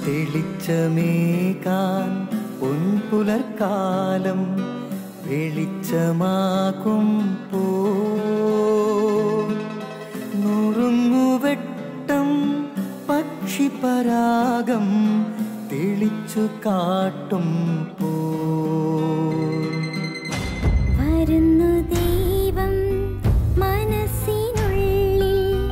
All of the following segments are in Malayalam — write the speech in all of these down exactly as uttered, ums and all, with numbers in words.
തെളിച്ചമേകാൻ പൊൻപുലർക്കാലം വെളിച്ചമാകും പോ നുറുങ്ങുവെട്ടം പക്ഷിപരാഗം തെളിച്ചു കാട്ടും പോ വരുന്നു ദൈവം മനസ്സിനുള്ളിൽ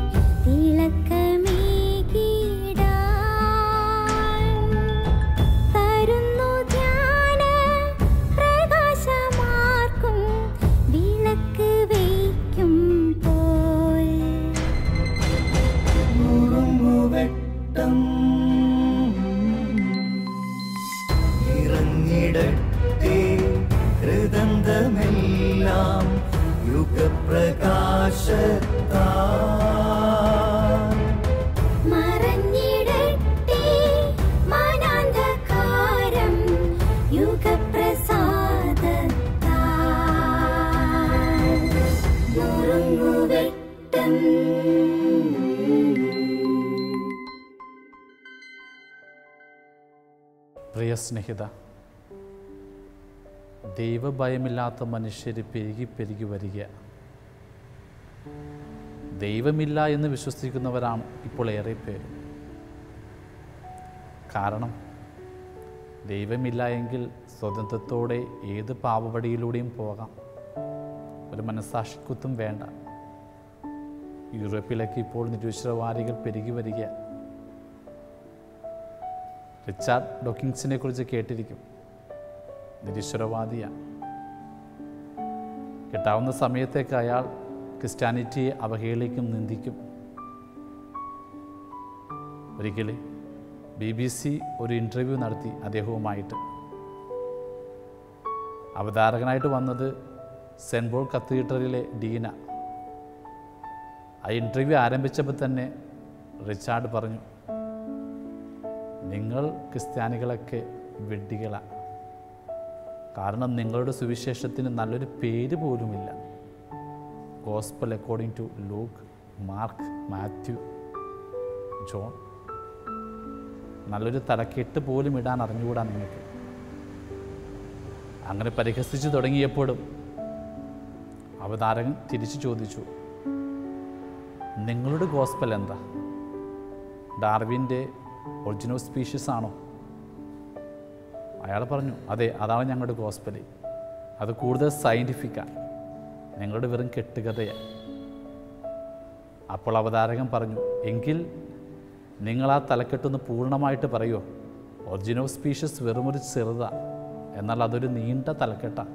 തിളക്കമേകിടാൻ തരുന്നു ധ്യാന പ്രകാശമാർക്കും വിളക്ക് വയ്ക്കും പോൽ നുറുങ്ങുവെട്ടം ഇറങ്ങിടട്ടെ ഹൃദന്തമെല്ലാം യുഗപ്രകാശത്താൽ മറഞ്ഞിടട്ടെ മാനാന്ധകാരം യുഗപ്രസാദത്താൽ നുറുങ്ങുവെട്ടം. പ്രിയ സ്നേഹിത, ദൈവഭയമില്ലാത്ത മനുഷ്യർ പെരുകി പെരുകി വരിക. ദൈവമില്ല എന്ന് വിശ്വസിക്കുന്നവരാണ് ഇപ്പോൾ ഏറെ പേര്. കാരണം ദൈവമില്ല എങ്കിൽ സ്വതന്ത്രത്തോടെ ഏത് പാപവഴിയിലൂടെയും പോകാം, ഒരു മനസ്സാക്ഷിക്കുത്തും വേണ്ട. യൂറോപ്പിലേക്ക് ഇപ്പോൾ നിരീശ്വരവാദികൾ പെരുകി വരിക. റിച്ചാർഡ് ഡോക്കിൻസിനെ കുറിച്ച് കേട്ടിരിക്കും. നിരീശ്വരവാദിയാണ്. കിട്ടാവുന്ന സമയത്തേക്ക് അയാൾ ക്രിസ്ത്യാനിറ്റിയെ അവഹേളിക്കും, നിന്ദിക്കും. ഒരിക്കൽ ബി ബി സി ഒരു ഇൻ്റർവ്യൂ നടത്തി അദ്ദേഹവുമായിട്ട്. അവതാരകനായിട്ട് വന്നത് സെൻറ്റ് പോൾ കത്തീഡ്രലിലെ ഡീന. ആ ഇൻ്റർവ്യൂ ആരംഭിച്ചപ്പോൾ തന്നെ റിച്ചാർഡ് പറഞ്ഞു, നിങ്ങൾ ക്രിസ്ത്യാനികളൊക്കെ വിഡ്ഢികളാണ്. കാരണം നിങ്ങളുടെ സുവിശേഷത്തിന് നല്ലൊരു പേര് പോലുമില്ല. Gospel according to Luke, Mark, Matthew, John. നല്ലൊരു തലക്കെട്ട് പോലും ഇടാൻ അറിഞ്ഞുകൂടാ നിങ്ങൾക്ക്. അങ്ങനെ പരിഹസിച്ചു തുടങ്ങിയപ്പോഴും അവതാരകൻ തിരിച്ചു ചോദിച്ചു, നിങ്ങളുടെ ഗോസ്പൽ എന്താ? ഡാർവിൻ്റെ ഒറിജിനൽ സ്പീഷീസ് ആണോ? അയാൾ പറഞ്ഞു, അതെ, അതാണ് ഞങ്ങളുടെ ഗോസ്പൽ. അത് കൂടുതൽ സയൻറ്റിഫിക്കാണ്, ഞങ്ങളുടെ വെറും കെട്ടുകഥയാണ്. അപ്പോൾ അവതാരകൻ പറഞ്ഞു, എങ്കിൽ നിങ്ങൾ ആ തലക്കെട്ടൊന്ന് പൂർണ്ണമായിട്ട് പറയുമോ? ഒറിജിനൽ സ്പീഷീസ് വെറുമൊരു ചെറുതാണ്, എന്നാൽ അതൊരു നീണ്ട തലക്കെട്ടാണ്.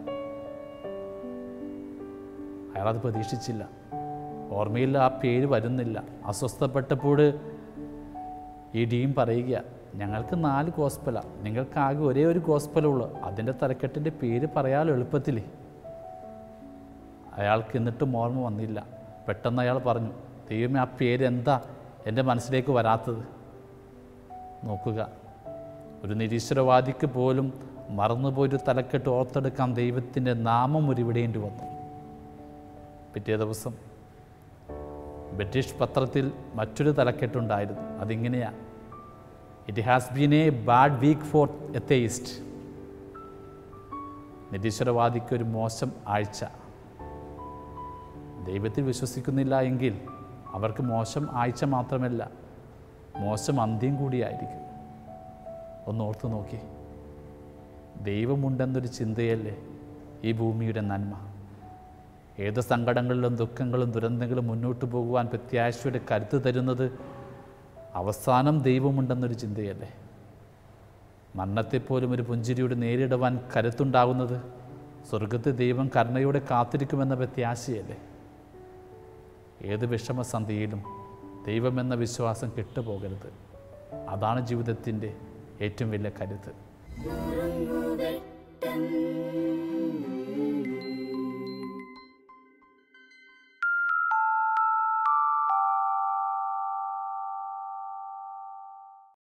അയാളത് പ്രതീക്ഷിച്ചില്ല. ഓർമ്മയിൽ ആ പേര് വരുന്നില്ല. അസ്വസ്ഥപ്പെട്ടപ്പോൾ ഈ ഡീം പറയുക, ഞങ്ങൾക്ക് നാല് ഗോസ്പലാണ്, നിങ്ങൾക്കാകെ ഒരേ ഒരു ഗോസ്പലുള്ളൂ, അതിൻ്റെ തലക്കെട്ടിൻ്റെ പേര് പറയാൻ എളുപ്പത്തിൽ. അയാൾക്ക് എന്നിട്ടും ഓർമ്മ വന്നില്ല. പെട്ടെന്ന് അയാൾ പറഞ്ഞു, ദൈവമേ, ആ പേര് എന്താ എൻ്റെ മനസ്സിലേക്ക് വരാത്തത്? നോക്കുക, ഒരു നിരീശ്വരവാദിക്ക് പോലും മറന്നുപോയൊരു തലക്കെട്ട് ഓർത്തെടുക്കാൻ ദൈവത്തിൻ്റെ നാമം ഉരുവിടേണ്ടി വന്നു. പിറ്റേ ദിവസം ബ്രിട്ടീഷ് പത്രത്തിൽ മറ്റൊരു തലക്കെട്ടുണ്ടായിരുന്നു. അതിങ്ങനെയാണ്, it has been a bad week for atheist. നിരീശ്വരവാദിക്ക് ഒരു മോശം ആഴ്ച. ദൈവത്തിൽ വിശ്വസിക്കുന്നില്ല എങ്കിൽ അവർക്ക് മോശം ആഴ്ച മാത്രമല്ല, മോശം അന്ത്യം കൂടിയായിരിക്കും. ഒന്ന് ഓർത്തു നോക്കി, ദൈവമുണ്ടെന്നൊരു ചിന്തയല്ലേ ഈ ഭൂമിയുടെ നന്മ. ഏത് സങ്കടങ്ങളിലും ദുഃഖങ്ങളും ദുരന്തങ്ങളും മുന്നോട്ട് പോകുവാൻ പ്രത്യാശയുടെ കരുത്ത് തരുന്നത് അവസാനം ദൈവമുണ്ടെന്നൊരു ചിന്തയല്ലേ. മരണത്തെപ്പോലും ഒരു പുഞ്ചിരിയോട് നേരിടുവാൻ കരുത്തുണ്ടാകുന്നത് സ്വർഗത്തെ ദൈവം കരുണയോടെ കാത്തിരിക്കുമെന്ന പ്രത്യാശയല്ലേ. ഏത് വിഷമസന്ധിയിലും ദൈവമെന്ന വിശ്വാസം കെട്ടുപോകരുത്. അതാണ് ജീവിതത്തിൻ്റെ ഏറ്റവും വലിയ കരുത്ത്.